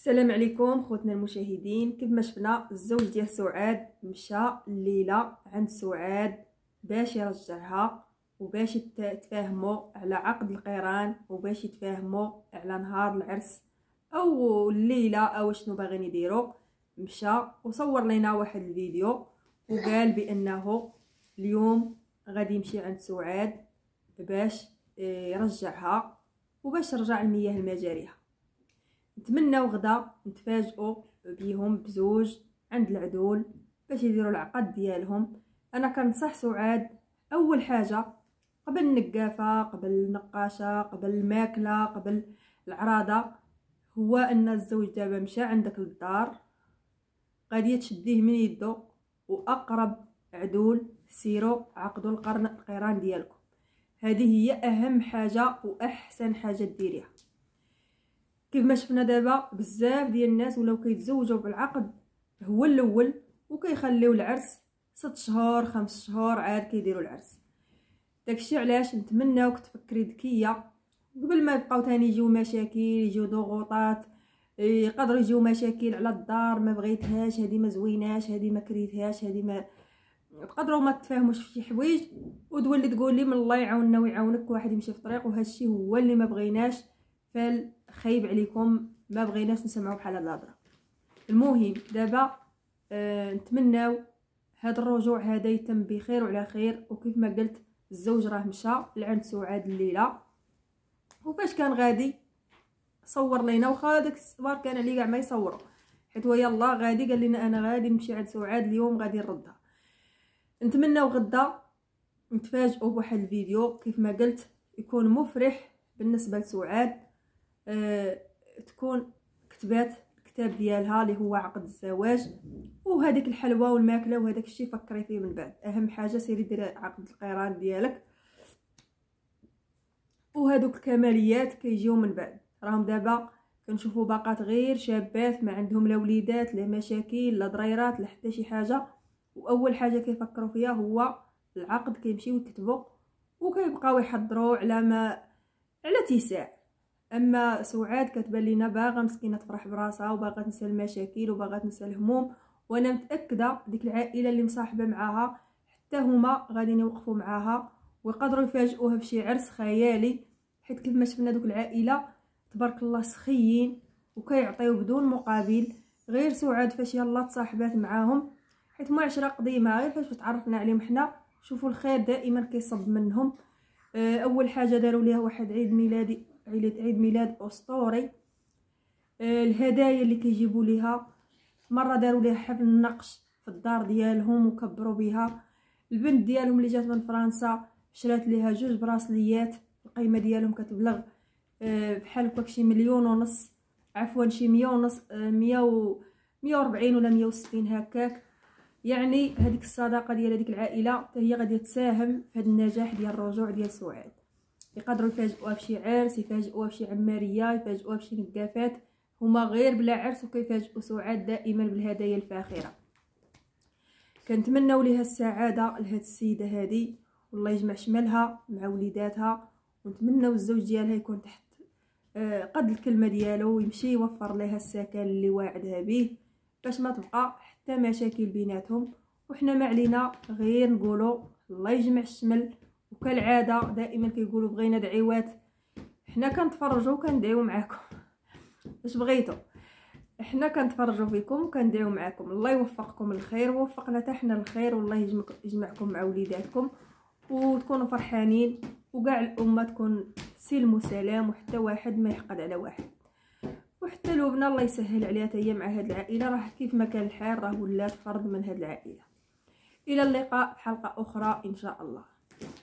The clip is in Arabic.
السلام عليكم خوتنا المشاهدين. كيف ما شفنا الزوج ديال سعاد مشى الليله عند سعاد باش يرجعها وباش يتفاهموا على عقد القيران وباش يتفاهموا على نهار العرس او الليله او شنو باغيين يديروا. مشى وصور لنا واحد الفيديو وقال بانه اليوم غادي يمشي عند سعاد باش يرجعها وباش ترجع المياه لمجاريها. نتمناو غدا نتفاجئوا بيهم بزوج عند العدول باش يديروا العقد ديالهم. انا كنصح سعاد اول حاجه قبل النقافه، قبل النقاشه، قبل الماكله، قبل العراضه، هو ان الزوج دابا مشى عندك للدار غادي تشديه من يدو واقرب عدول سيروا عقدوا القيران ديالكم. هذه هي اهم حاجه واحسن حاجه ديريها. كيف ما شفنا دابا بزاف ديال الناس ولاو كيتزوجوا بالعقد هو الاول وكيخليو العرس 6 شهور 5 شهور عاد كيديروا العرس. داكشي علاش نتمناوك تفكري ذكيه قبل ما يبقاو تاني يجيو مشاكل، يجيو ضغوطات، يقدروا يجيو مشاكل على الدار، ما بغيتهاش، هذه ما زويناش، هذه ما كريتهاش، هذه ما تقدروا ما تفاهموش في شي حوايج وتولي تقول لي من الله يعاوننا ويعاونك واحد يمشي في طريق وهذا الشيء هو اللي ما بغيناش. فخايب عليكم، ما بغيناش نسمعوا بحال هاد الهضره. المهم دابا نتمناو هاد الرجوع هذا يتم بخير وعلى خير. وكيف ما قلت الزوج راه مشى لعند سعاد الليله وفاش كان غادي صور لينا، واخا داك الصبار كان عليه كاع ما يصوروا حيت هو يلا غادي قال لنا انا غادي نمشي عند سعاد اليوم غادي نردها. نتمناو غدا نتفاجئوا بواحد الفيديو كيف ما قلت يكون مفرح بالنسبه لسعاد. تكون كتبات الكتاب ديالها اللي هو عقد الزواج وهذيك الحلوى والماكله وهذاك الشيء فكري فيه من بعد. اهم حاجه سيري ديري عقد القيران ديالك وهذوك الكماليات كيجيو من بعد. راهم دابا كنشوفوا باقات غير شابات ما عندهم لا وليدات لا مشاكل لا ضريرات لا حتى شي حاجه، واول حاجه كيفكروا فيها هو العقد. كيمشيو يكتبوا وكيبقاو يحضروا على اتساع. اما سعاد كتبان لينا باغا مسكينه تفرح براسها وباغا تنسى المشاكل وباغا تنسى الهموم، وانا متاكده ديك العائله اللي مصاحبه معاها حتى هما غادي يوقفوا معاها ويقدروا يفاجئوها بشي عرس خيالي. حيت كيف ما شفنا دوك العائله تبارك الله سخيين وكيعطيو بدون مقابل. غير سعاد فاش يلا تصاحبات معاهم حيت معاشره قديمه غير فاش تعرفنا عليهم حنا. شوفوا الخير دائما كيصب منهم. اول حاجه داروا ليها واحد عيد ميلاد اسطوري. الهدايا اللي كيجيبوا ليها مره داروا ليها حفل النقش في الدار ديالهم وكبروا بها. البنت ديالهم اللي جات من فرنسا شرات ليها 2 براسليات القيمه ديالهم كتبلغ بحال هكاك شي 1.5 مليون، عفوا شي 140 ولا 160 هكاك. يعني هذيك الصداقه ديال هذيك العائله حتى هي غادي تساهم في هذا النجاح ديال الرجوع ديال سعاد. يقدروا يفاجئوها بشي عرس، يفاجئوها بشي عماريه، يفاجئوها بشي نقافات، هما غير بلا عرس وكيفاجئوا سعاد دائما بالهدايا الفاخره. كنتمناو ليها السعاده لهاد السيده هذه والله يجمع شمالها مع وليداتها، ونتمناو الزوج ديالها يكون تحت قد الكلمه ديالو ويمشي يوفر لها السكن اللي واعدها به باش ما تبقى حتى مشاكل بيناتهم. وحنا ما علينا غير نقولوا الله يجمع الشمل. وكالعاده دائما كيقولوا بغينا دعيوات، حنا كنتفرجوا وكندعيو معاكم. واش بغيتوا حنا كنتفرجوا فيكم وكندعيو معاكم. الله يوفقكم الخير ووفقنا حتى حنا الخير والله يجمعكم مع وليداتكم وتكونوا فرحانين وكاع الامه تكون سلم وسلام وحتى واحد ما يحقد على واحد. وحتى لبنى الله يسهل عليها هي مع هاد العائله، راه كيف ما كان الحال راه ولات فرد من هاد العائله. الى اللقاء في حلقه اخرى ان شاء الله.